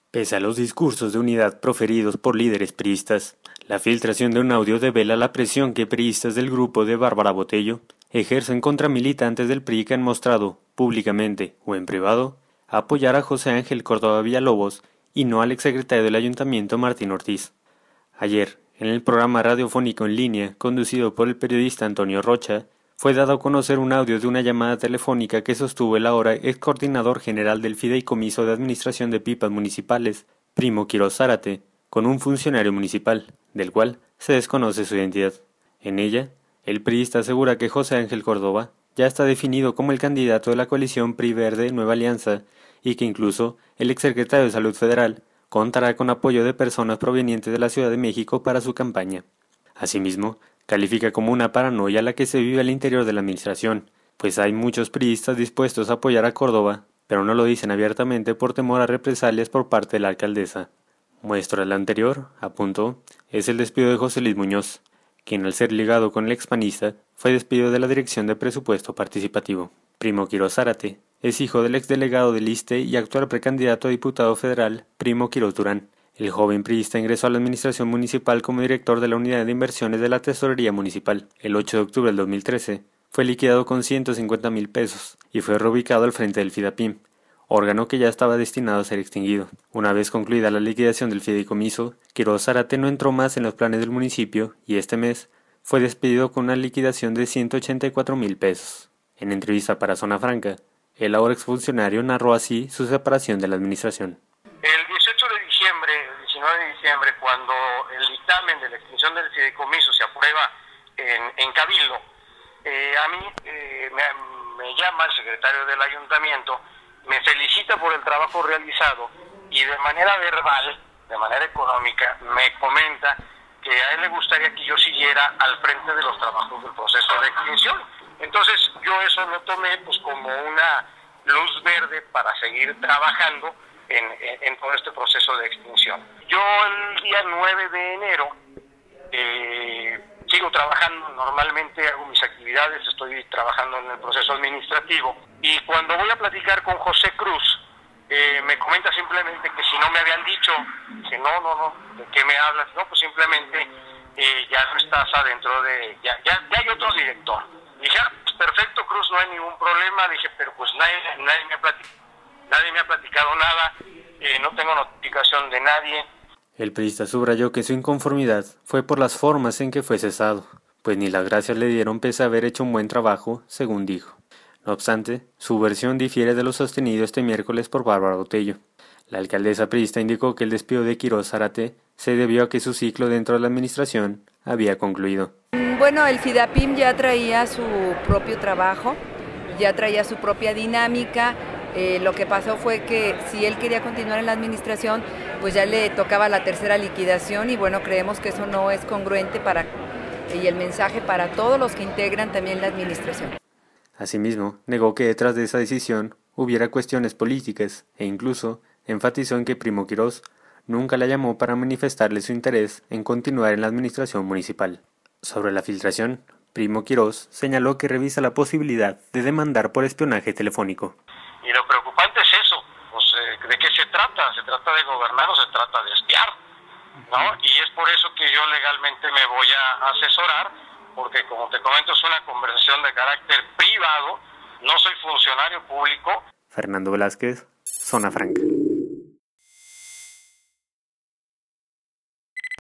Pese a los discursos de unidad proferidos por líderes priistas, la filtración de un audio devela la presión que priistas del grupo de Bárbara Botello ejercen contra militantes del PRI que han mostrado, públicamente o en privado, apoyar a José Ángel Córdoba Villalobos y no al exsecretario del Ayuntamiento Martín Ortiz. Ayer, en el programa radiofónico en línea conducido por el periodista Antonio Rocha, fue dado a conocer un audio de una llamada telefónica que sostuvo el ahora ex coordinador general del Fideicomiso de Administración de Pipas Municipales, Primo Quirós Zárate, con un funcionario municipal, del cual se desconoce su identidad. En ella, el priista asegura que José Ángel Córdoba ya está definido como el candidato de la coalición PRI-Verde Nueva Alianza y que incluso el exsecretario de Salud Federal contará con apoyo de personas provenientes de la Ciudad de México para su campaña. Asimismo, califica como una paranoia la que se vive al interior de la administración, pues hay muchos priistas dispuestos a apoyar a Córdoba, pero no lo dicen abiertamente por temor a represalias por parte de la alcaldesa. Muestra de la anterior, apuntó, es el despido de José Luis Muñoz, quien al ser ligado con el expanista fue despedido de la Dirección de Presupuesto Participativo. Primo Quirós Zárate es hijo del exdelegado del ISSSTE y actual precandidato a diputado federal Primo Quirós Durán. El joven priista ingresó a la administración municipal como director de la Unidad de Inversiones de la Tesorería Municipal. El 8 de octubre del 2013 fue liquidado con 150,000 pesos y fue reubicado al frente del FIDAPIM, órgano que ya estaba destinado a ser extinguido. Una vez concluida la liquidación del fideicomiso, Quirós Zárate no entró más en los planes del municipio y este mes fue despedido con una liquidación de 184,000 pesos. En entrevista para Zona Franca, el ahora exfuncionario narró así su separación de la administración. El 19 de diciembre, cuando el dictamen de la extinción del fideicomiso se aprueba en Cabildo, a mí me llama el secretario del ayuntamiento, me felicita por el trabajo realizado y de manera verbal, de manera económica, me comenta que a él le gustaría que yo siguiera al frente de los trabajos del proceso de extinción. Entonces yo eso lo tomé pues como una luz verde para seguir trabajando en todo este proceso de extinción. Yo el día 9 de enero sigo trabajando normalmente, hago mis actividades, estoy trabajando en el proceso administrativo y cuando voy a platicar con José Cruz, me comenta simplemente que si no me habían dicho, que no, ¿de qué me hablas? No, pues simplemente ya no estás adentro de, ya hay otro director. Dije, pues perfecto Cruz, no hay ningún problema, dije, pero pues nadie me ha platicado nada, no tengo notificación de nadie. El priista subrayó que su inconformidad fue por las formas en que fue cesado, pues ni las gracias le dieron pese a haber hecho un buen trabajo, según dijo. No obstante, su versión difiere de lo sostenido este miércoles por Bárbara Botello. La alcaldesa priista indicó que el despido de Quirós Zárate se debió a que su ciclo dentro de la administración había concluido. Bueno, el FIDAPIM ya traía su propio trabajo, ya traía su propia dinámica. Lo que pasó fue que si él quería continuar en la administración, pues ya le tocaba la tercera liquidación y bueno, creemos que eso no es congruente y el mensaje para todos los que integran también la administración. Asimismo, negó que detrás de esa decisión hubiera cuestiones políticas e incluso enfatizó en que Primo Quirós nunca la llamó para manifestarle su interés en continuar en la administración municipal. Sobre la filtración, Primo Quirós señaló que revisa la posibilidad de demandar por espionaje telefónico. Y lo preocupante es eso, pues, ¿de qué se trata? ¿Se trata de gobernar o se trata de espiar? ¿No? Y es por eso que yo legalmente me voy a asesorar, porque como te comento es una conversación de carácter privado, no soy funcionario público. Fernando Velázquez, Zona Franca.